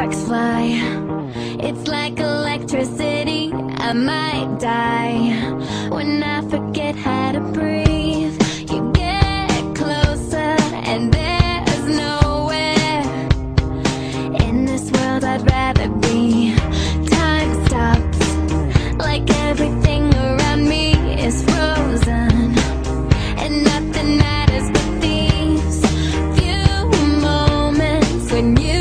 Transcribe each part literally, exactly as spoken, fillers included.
sparks fly. It's like electricity, I might die when I forget how to breathe. You get closer and there's nowhere in this world I'd rather be. Time stops, like everything around me is frozen, and nothing matters but these few moments when you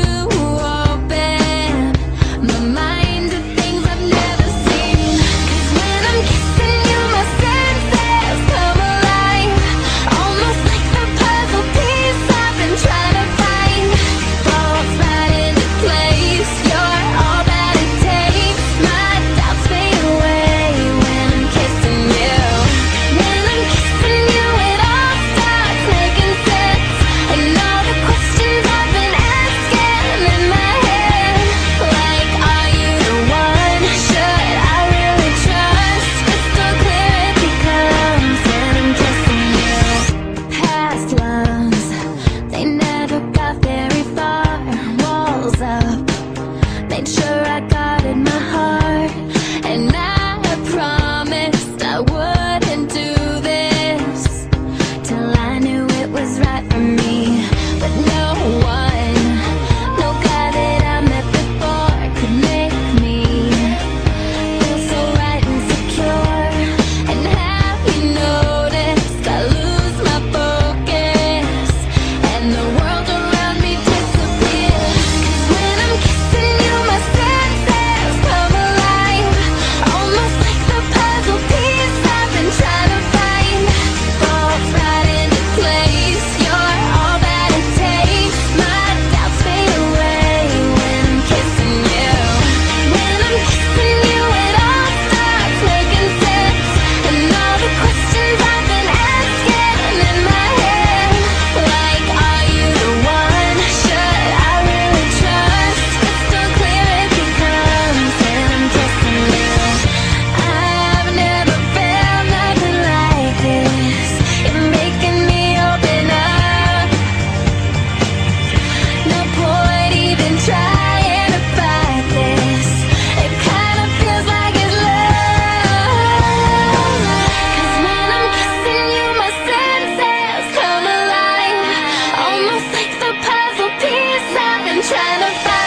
trying to find